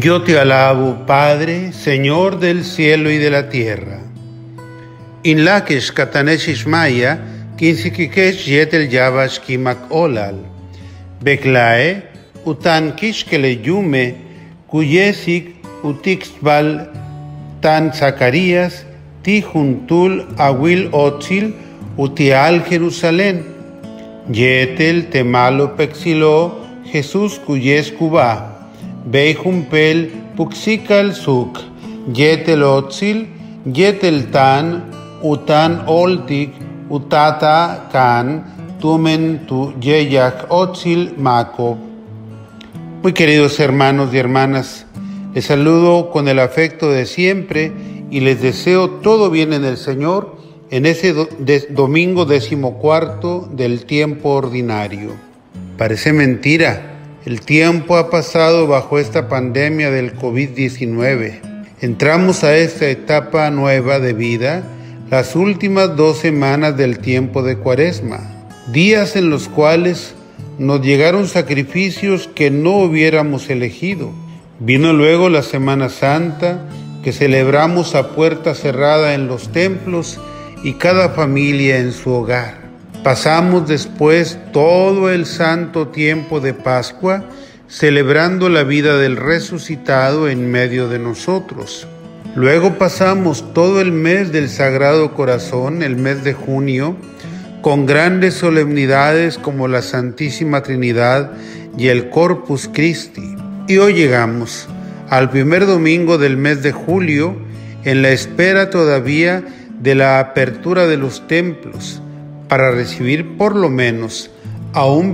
Yo te alabo, Padre, Señor del cielo y de la tierra. In lakesh katanesh ishmaya, kinsikikesh yetel yabash kimak olal. Beklae, utan kishkele yume, kuyesik utixbal tan Zacarías, ti juntul awil otzil, utial Jerusalén. Yetel temalo pexilo, Jesús cuyes cuba. Beijumpel puxikal suk, yetel otzil, yetel tan, utan oltik, utata kan, tumen tu yeyak otzil makob. Muy queridos hermanos y hermanas, les saludo con el afecto de siempre y les deseo todo bien en el Señor en ese domingo 14 del tiempo ordinario. Parece mentira. El tiempo ha pasado bajo esta pandemia del COVID-19. Entramos a esta etapa nueva de vida las últimas 2 semanas del tiempo de Cuaresma, días en los cuales nos llegaron sacrificios que no hubiéramos elegido. Vino luego la Semana Santa, que celebramos a puerta cerrada en los templos y cada familia en su hogar. Pasamos después todo el santo tiempo de Pascua celebrando la vida del resucitado en medio de nosotros. Luego pasamos todo el mes del Sagrado Corazón, el mes de junio, con grandes solemnidades como la Santísima Trinidad y el Corpus Christi. Y hoy llegamos al primer domingo del mes de julio, en la espera todavía de la apertura de los templos, para recibir por lo menos a un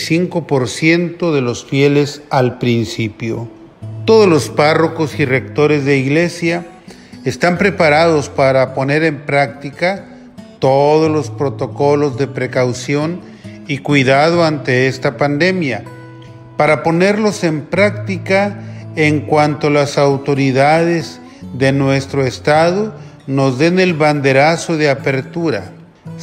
25% de los fieles al principio. Todos los párrocos y rectores de iglesia están preparados para poner en práctica todos los protocolos de precaución y cuidado ante esta pandemia, para ponerlos en práctica en cuanto las autoridades de nuestro Estado nos den el banderazo de apertura.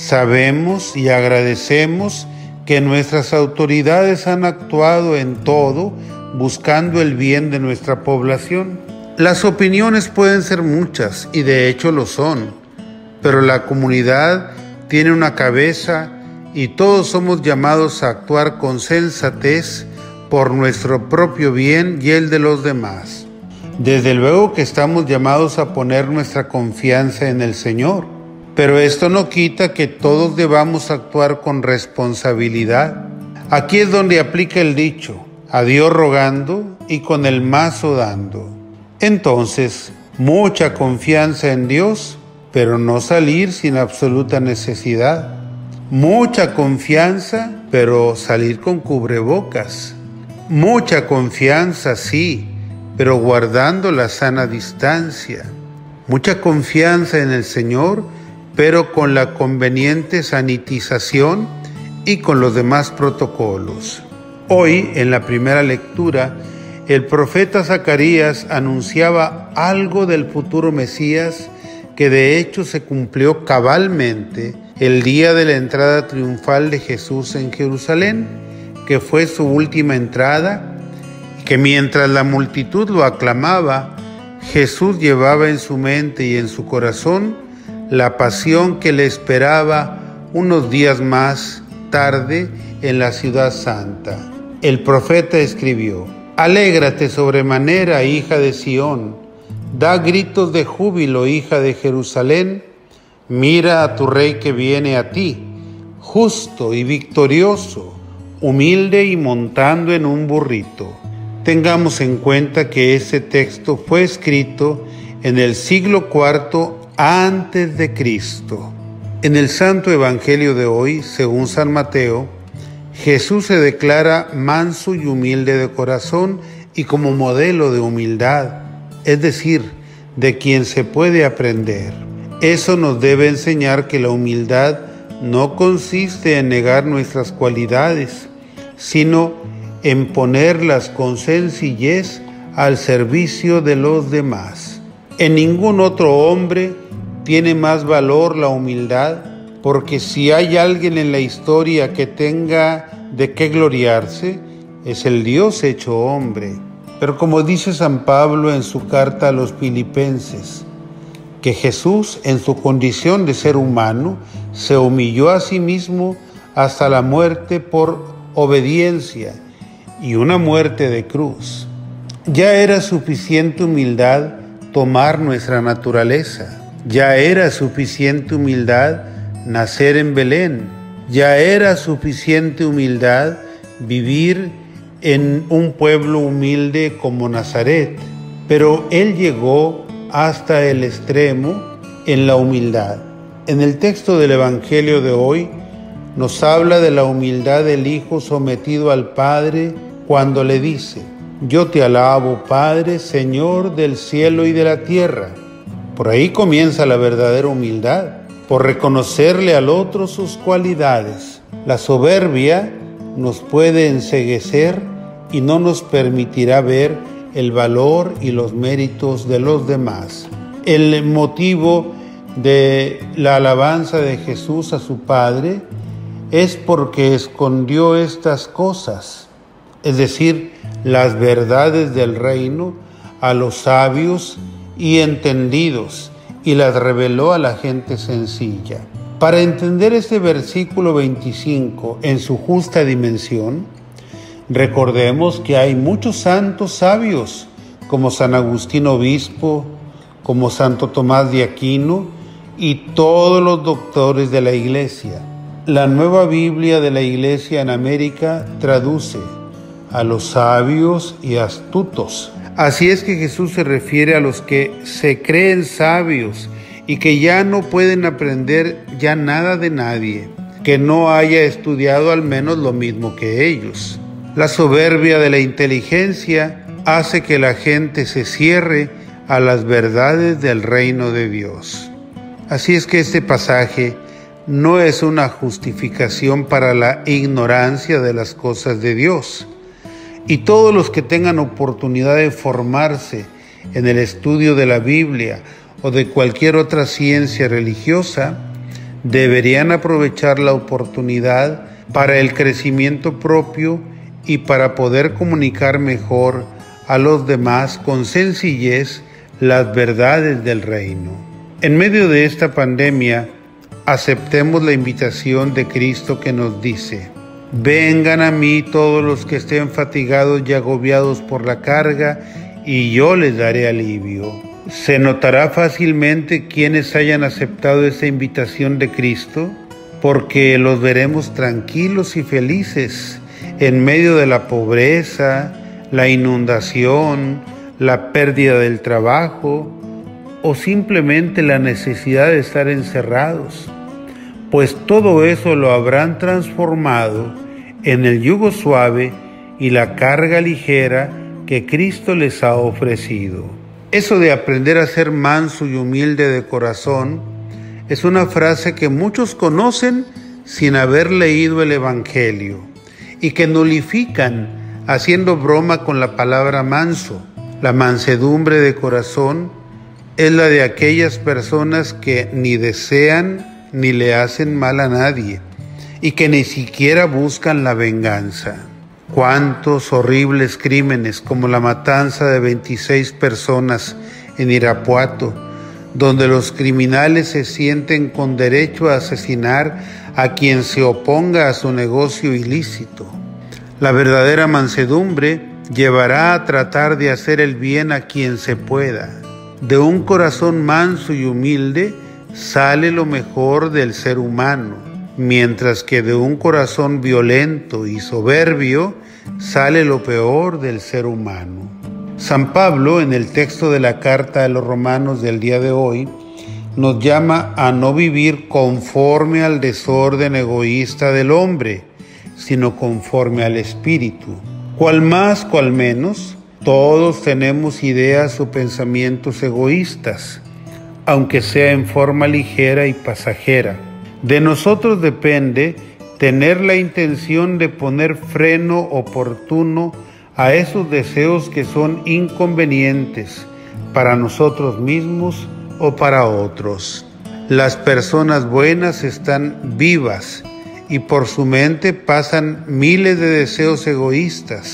Sabemos y agradecemos que nuestras autoridades han actuado en todo buscando el bien de nuestra población. Las opiniones pueden ser muchas y de hecho lo son, pero la comunidad tiene una cabeza y todos somos llamados a actuar con sensatez por nuestro propio bien y el de los demás. Desde luego que estamos llamados a poner nuestra confianza en el Señor. Pero esto no quita que todos debamos actuar con responsabilidad. Aquí es donde aplica el dicho, a Dios rogando y con el mazo dando. Entonces, mucha confianza en Dios, pero no salir sin absoluta necesidad. Mucha confianza, pero salir con cubrebocas. Mucha confianza, sí, pero guardando la sana distancia. Mucha confianza en el Señor, pero con la conveniente sanitización y con los demás protocolos. Hoy, en la primera lectura, el profeta Zacarías anunciaba algo del futuro Mesías que de hecho se cumplió cabalmente el día de la entrada triunfal de Jesús en Jerusalén, que fue su última entrada, y que mientras la multitud lo aclamaba, Jesús llevaba en su mente y en su corazón la pasión que le esperaba unos días más tarde en la ciudad santa. El profeta escribió: Alégrate sobremanera, hija de Sión, da gritos de júbilo, hija de Jerusalén, mira a tu rey que viene a ti, justo y victorioso, humilde y montando en un burrito. Tengamos en cuenta que este texto fue escrito en el siglo IV antes de Cristo. En el Santo Evangelio de hoy, según San Mateo, Jesús se declara manso y humilde de corazón y como modelo de humildad, es decir, de quien se puede aprender. Eso nos debe enseñar que la humildad no consiste en negar nuestras cualidades, sino en ponerlas con sencillez al servicio de los demás. En ningún otro hombre tiene más valor la humildad, porque si hay alguien en la historia que tenga de qué gloriarse, es el Dios hecho hombre. Pero como dice San Pablo en su carta a los Filipenses, que Jesús, en su condición de ser humano, se humilló a sí mismo hasta la muerte por obediencia, y una muerte de cruz. Ya era suficiente humildad tomar nuestra naturaleza. Ya era suficiente humildad nacer en Belén. Ya era suficiente humildad vivir en un pueblo humilde como Nazaret. Pero Él llegó hasta el extremo en la humildad. En el texto del Evangelio de hoy nos habla de la humildad del Hijo sometido al Padre cuando le dice: yo te alabo, Padre, Señor del cielo y de la tierra. Por ahí comienza la verdadera humildad, por reconocerle al otro sus cualidades. La soberbia nos puede enceguecer y no nos permitirá ver el valor y los méritos de los demás. El motivo de la alabanza de Jesús a su Padre es porque escondió estas cosas, es decir, las verdades del reino, a los sabios y entendidos, y las reveló a la gente sencilla. Para entender este versículo 25 en su justa dimensión, recordemos que hay muchos santos sabios, como San Agustín Obispo, como Santo Tomás de Aquino y todos los doctores de la Iglesia. La Nueva Biblia de la Iglesia en América traduce a los sabios y astutos. Así es que Jesús se refiere a los que se creen sabios y que ya no pueden aprender ya nada de nadie, que no haya estudiado al menos lo mismo que ellos. La soberbia de la inteligencia hace que la gente se cierre a las verdades del reino de Dios. Así es que este pasaje no es una justificación para la ignorancia de las cosas de Dios. Y todos los que tengan oportunidad de formarse en el estudio de la Biblia o de cualquier otra ciencia religiosa, deberían aprovechar la oportunidad para el crecimiento propio y para poder comunicar mejor a los demás con sencillez las verdades del reino. En medio de esta pandemia, aceptemos la invitación de Cristo que nos dice: vengan a mí todos los que estén fatigados y agobiados por la carga, y yo les daré alivio. Se notará fácilmente quienes hayan aceptado esta invitación de Cristo, porque los veremos tranquilos y felices en medio de la pobreza, la inundación, la pérdida del trabajo o simplemente la necesidad de estar encerrados, pues todo eso lo habrán transformado en el yugo suave y la carga ligera que Cristo les ha ofrecido. Eso de aprender a ser manso y humilde de corazón es una frase que muchos conocen sin haber leído el Evangelio y que nulifican haciendo broma con la palabra manso. La mansedumbre de corazón es la de aquellas personas que ni desean ni le hacen mal a nadie y que ni siquiera buscan la venganza. Cuántos horribles crímenes, como la matanza de 26 personas en Irapuato, donde los criminales se sienten con derecho a asesinar a quien se oponga a su negocio ilícito. La verdadera mansedumbre llevará a tratar de hacer el bien a quien se pueda. De un corazón manso y humilde sale lo mejor del ser humano, mientras que de un corazón violento y soberbio sale lo peor del ser humano. San Pablo, en el texto de la carta a los Romanos del día de hoy, nos llama a no vivir conforme al desorden egoísta del hombre, sino conforme al Espíritu. Cual más, cual menos, todos tenemos ideas o pensamientos egoístas, aunque sea en forma ligera y pasajera. De nosotros depende tener la intención de poner freno oportuno a esos deseos que son inconvenientes para nosotros mismos o para otros. Las personas buenas están vivas y por su mente pasan miles de deseos egoístas,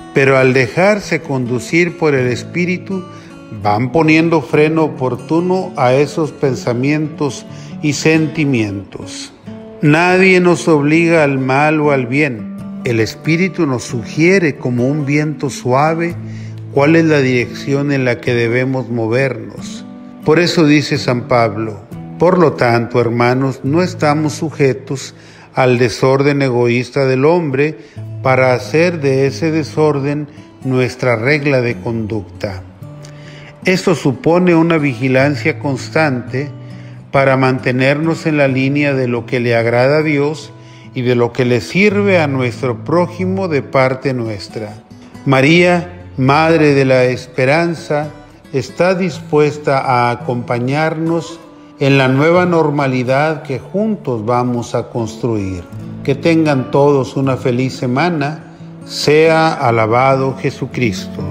pero al dejarse conducir por el Espíritu, van poniendo freno oportuno a esos pensamientos y sentimientos. Nadie nos obliga al mal o al bien. El Espíritu nos sugiere como un viento suave cuál es la dirección en la que debemos movernos. Por eso dice San Pablo: por lo tanto, hermanos, no estamos sujetos al desorden egoísta del hombre para hacer de ese desorden nuestra regla de conducta. Esto supone una vigilancia constante para mantenernos en la línea de lo que le agrada a Dios y de lo que le sirve a nuestro prójimo de parte nuestra. María, Madre de la Esperanza, está dispuesta a acompañarnos en la nueva normalidad que juntos vamos a construir. Que tengan todos una feliz semana. Sea alabado Jesucristo.